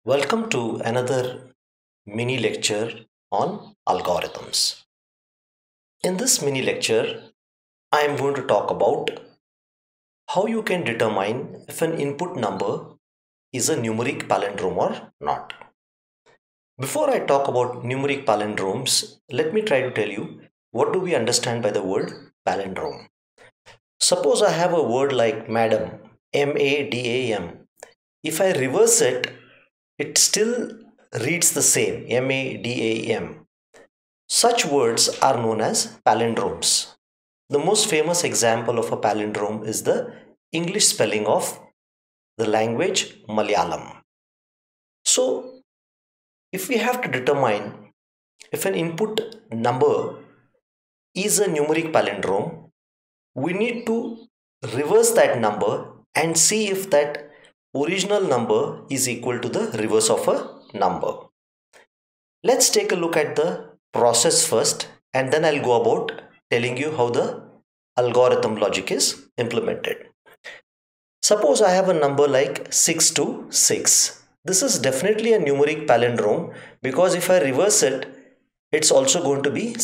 Welcome to another mini lecture on algorithms. In this mini lecture, I am going to talk about how you can determine if an input number is a numeric palindrome or not. Before I talk about numeric palindromes, let me try to tell you what do we understand by the word palindrome. Suppose I have a word like madam, M-A-D-A-M. If I reverse it, it still reads the same, M-A-D-A-M. Such words are known as palindromes. The most famous example of a palindrome is the English spelling of the language Malayalam. So, if we have to determine if an input number is a numeric palindrome, we need to reverse that number and see if that original number is equal to the reverse of a number. Let's take a look at the process first, and then I'll go about telling you how the algorithm logic is implemented. Suppose I have a number like 626. This is definitely a numeric palindrome because if I reverse it, it's also going to be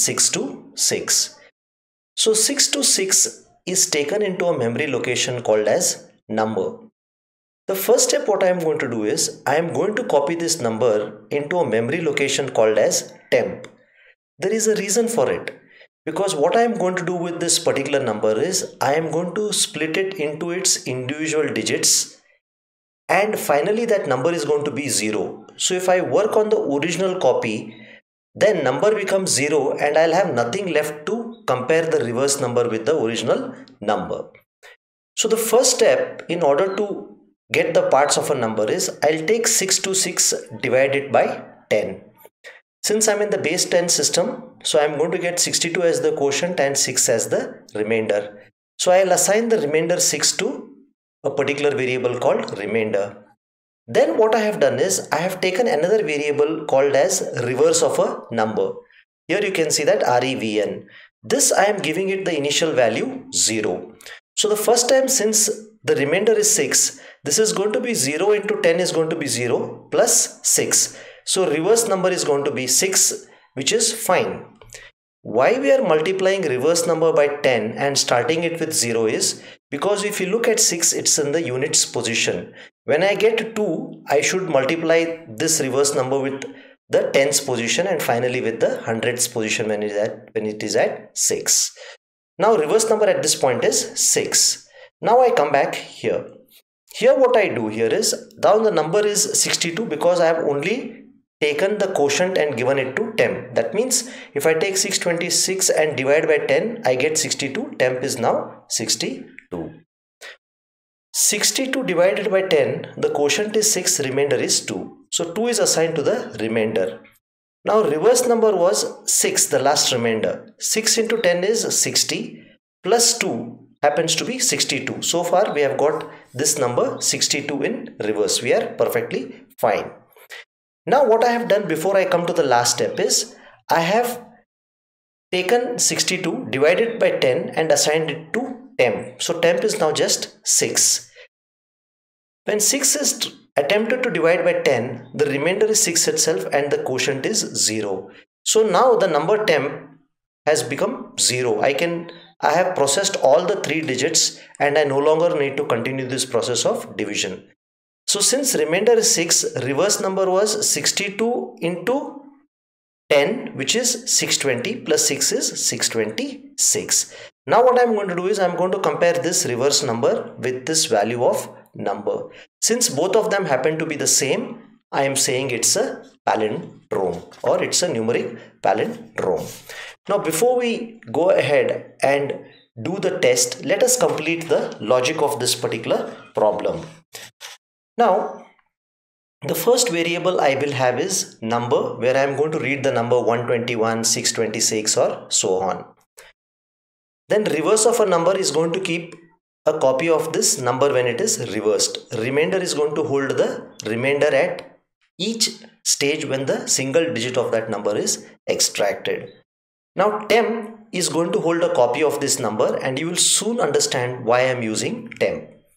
626. So 626 is taken into a memory location called as number. The first step what I am going to do is I am going to copy this number into a memory location called as temp. There is a reason for it, because what I am going to do with this particular number is I am going to split it into its individual digits, and finally that number is going to be 0. So if I work on the original copy, then number becomes 0 and I'll have nothing left to compare the reverse number with the original number. So the first step in order to get the parts of a number is I'll take 626 divided by 10. Since I'm in the base 10 system, so I'm going to get 62 as the quotient and 6 as the remainder. So I'll assign the remainder 6 to a particular variable called remainder. Then what I have done is I have taken another variable called as reverse of a number. Here you can see that REVN. This I am giving it the initial value 0. So the first time, since the remainder is 6, this is going to be 0 into 10 is going to be 0 plus 6. So reverse number is going to be 6, which is fine. Why we are multiplying reverse number by 10 and starting it with 0 is because if you look at 6, it's in the units position. When I get 2, I should multiply this reverse number with the tens position and finally with the hundreds position when it is at 6. Now reverse number at this point is 6. Now I come back here. Here what I do here is, now the number is 62 because I have only taken the quotient and given it to temp. That means if I take 626 and divide by 10, I get 62. Temp is now 62. 62 divided by 10, the quotient is 6, remainder is 2. So 2 is assigned to the remainder. Now reverse number was 6, the last remainder. 6 into 10 is 60 plus 2 happens to be 62. So far we have got this number 62 in reverse. We are perfectly fine. Now what I have done before I come to the last step is I have taken 62 divided by 10 and assigned it to temp. So temp is now just 6. When 6 is attempted to divide by 10, the remainder is 6 itself and the quotient is 0. So now the number temp has become 0. I have processed all the 3 digits and I no longer need to continue this process of division. So since remainder is 6, reverse number was 62 into 10, which is 620 plus 6 is 626. Now what I am going to do is I am going to compare this reverse number with this value of number. Since both of them happen to be the same, I am saying it's a palindrome or it's a numeric palindrome. Now before we go ahead and do the test, let us complete the logic of this particular problem. Now the first variable I will have is number, where I am going to read the number 121, 626 or so on. Then reverse of a number is going to keep a copy of this number when it is reversed. Remainder is going to hold the remainder at each stage when the single digit of that number is extracted. Now temp is going to hold a copy of this number and you will soon understand why I am using temp.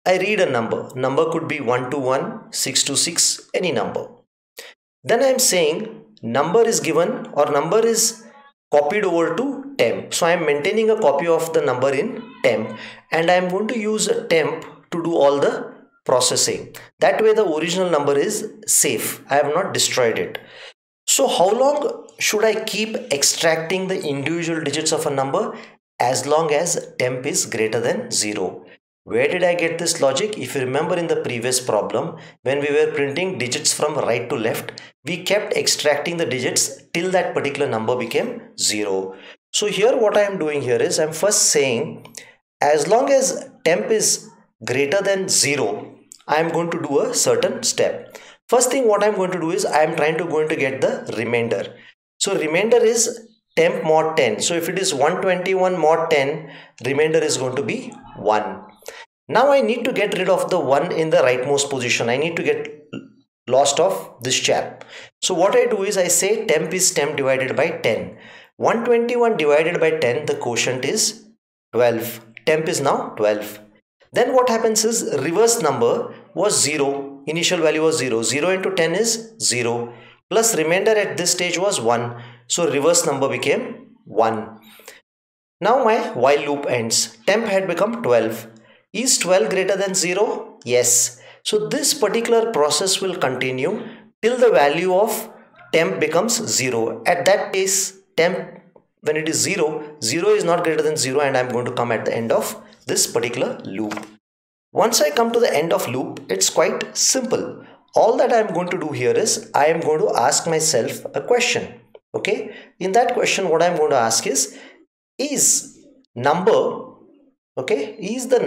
I read a number. Number could be 1 to 1, 6 to 6, any number. Then I am saying number is given or number is copied over to temp. So I am maintaining a copy of the number in temp, and I am going to use a temp to do all the processing. That way the original number is safe. I have not destroyed it. So how long should I keep extracting the individual digits of a number? As long as temp is greater than 0. Where did I get this logic? If you remember in the previous problem, when we were printing digits from right to left, we kept extracting the digits till that particular number became 0. So here what I am doing here is I am first saying as long as temp is greater than 0, I am going to do a certain step. First thing what I am going to do is I am trying to get the remainder. So remainder is temp mod 10. So if it is 121 mod 10, remainder is going to be 1. Now I need to get rid of the 1 in the rightmost position. I need to get lost of this chap. So what I do is I say temp is temp divided by 10. 121 divided by 10, the quotient is 12. Temp is now 12. Then what happens is reverse number was 0. Initial value was 0. 0 into 10 is 0. Plus remainder at this stage was 1. So reverse number became 1. Now my while loop ends. Temp had become 12. Is 12 greater than 0? Yes. So this particular process will continue till the value of temp becomes 0. At that case, temp, when it is 0, 0 is not greater than 0, and I am going to come at the end of this particular loop. Once I come to the end of loop, it's quite simple. All that I am going to do here is I am going to ask myself a question. Okay. In that question, what I am going to ask is number, okay, is the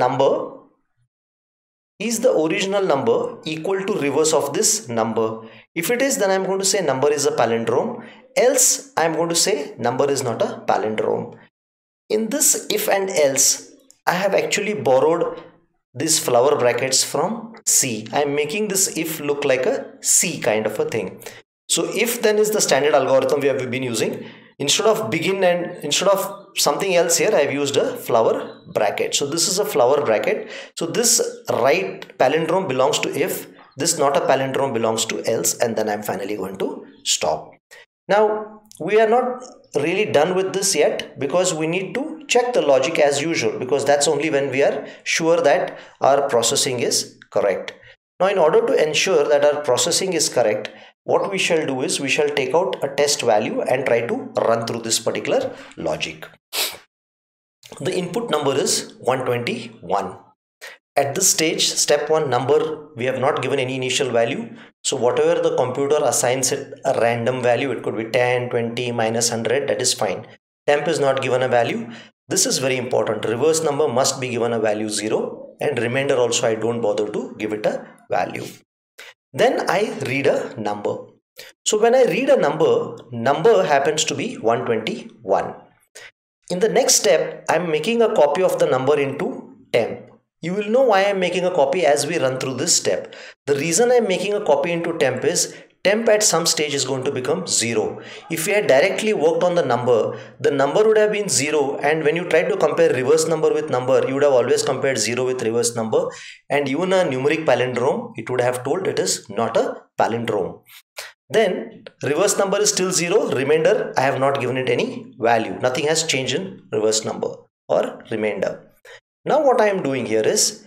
original number equal to reverse of this number? If it is, then I am going to say number is a palindrome. Else I am going to say number is not a palindrome. In this if and else, I have actually borrowed these flower brackets from C. I am making this if look like a C kind of a thing. So if then is the standard algorithm we have been using. Instead of begin and instead of something else here, I have used a flower bracket. So this is a flower bracket. So this right palindrome belongs to if, this not a palindrome belongs to else, and then I'm finally going to stop. Now we are not really done with this yet, because we need to check the logic as usual, because that's only when we are sure that our processing is correct. Now in order to ensure that our processing is correct, what we shall do is we shall take out a test value and try to run through this particular logic. The input number is 121. At this stage, step 1, number, we have not given any initial value. So whatever the computer assigns it a random value, it could be 10, 20, minus 100, that is fine. Temp is not given a value. This is very important. Reverse number must be given a value 0, and remainder also I don't bother to give it a value. Then I read a number. So when I read a number happens to be 121. In the next step, I am making a copy of the number into temp. You will know why I am making a copy as we run through this step. The reason I am making a copy into temp is temp at some stage is going to become 0. If we had directly worked on the number would have been 0, and when you try to compare reverse number with number, you would have always compared 0 with reverse number, and even a numeric palindrome, it would have told it is not a palindrome. Then reverse number is still 0, remainder I have not given it any value. Nothing has changed in reverse number or remainder. Now what I am doing here is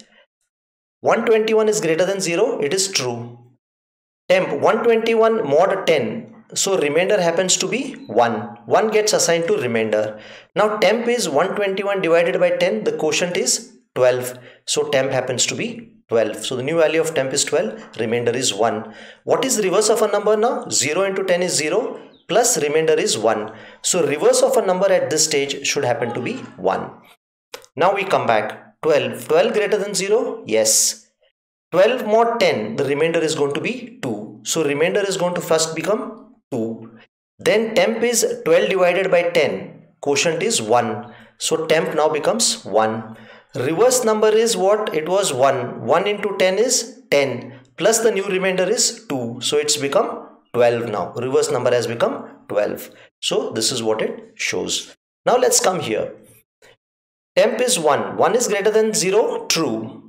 121 is greater than 0, it is true. Temp 121 mod 10, so remainder happens to be 1. 1 gets assigned to remainder. Now temp is 121 divided by 10, the quotient is 12. So temp happens to be 12. So the new value of temp is 12, remainder is 1. What is reverse of a number now? 0 into 10 is 0, plus remainder is 1. So reverse of a number at this stage should happen to be 1. Now we come back. 12. 12 greater than 0? Yes. 12 mod 10, the remainder is going to be 2. So remainder is going to first become 2. Then temp is 12 divided by 10. Quotient is 1. So temp now becomes 1. Reverse number is what? It was 1. 1 into 10 is 10. Plus the new remainder is 2. So it's become 12 now. Reverse number has become 12. So this is what it shows. Now let's come here. Temp is 1. 1 is greater than 0. True.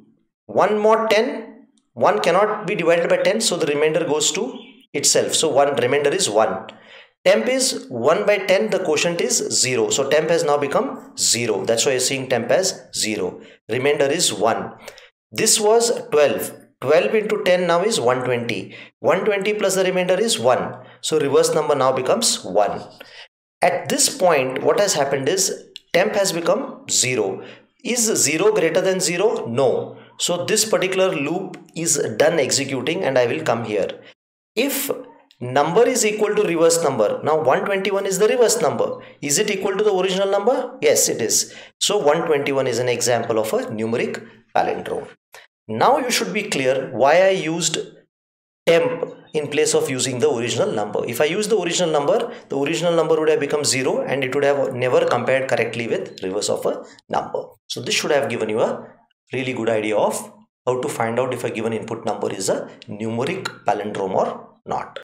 1 mod 10, 1 cannot be divided by 10, so the remainder goes to itself. So 1 remainder is 1. Temp is 1 by 10, the quotient is 0. So temp has now become 0. That's why you're seeing temp as 0. Remainder is 1. This was 12. 12 into 10 now is 120. 120 plus the remainder is 1. So reverse number now becomes 1. At this point, what has happened is temp has become 0. Is 0 greater than 0? No. So this particular loop is done executing and I will come here. If number is equal to reverse number, now 121 is the reverse number. Is it equal to the original number? Yes, it is. So 121 is an example of a numeric palindrome. Now you should be clear why I used temp in place of using the original number. If I use the original number would have become 0 and it would have never compared correctly with reverse of a number. So this should have given you a really good idea of how to find out if a given input number is a numeric palindrome or not.